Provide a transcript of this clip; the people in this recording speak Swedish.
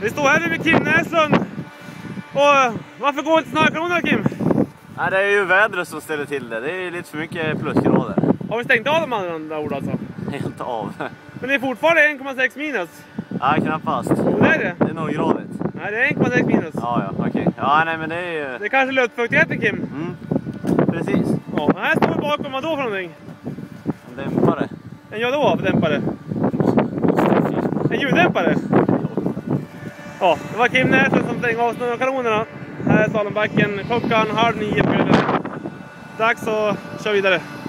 Vi står här vid Kim Näslund. Och varför går inte snökanonerna, Kim? Nej, det är ju vädret som ställer till det. Det är lite för mycket plusgrader. Har vi stängt av de andra ord alltså? Helt av. Men det är fortfarande 1,6 minus. Nej, knappast. Det är det? Det är nog gradigt. Nej, det är 1,6 minus. Ja, okej. Ja, nej, men det är ju... Det är kanske luftfuktigheten, Kim. Precis. Ja, men här står vi bakom. Vad då för någonting? En dämpare. En vad för dämpare? En ljuddämpare? Ja, det var Kim Näslund som stängde av snökanonerna. Här är Salenbacken. Klockan 8:30 på kvällen. Dags att köra vidare.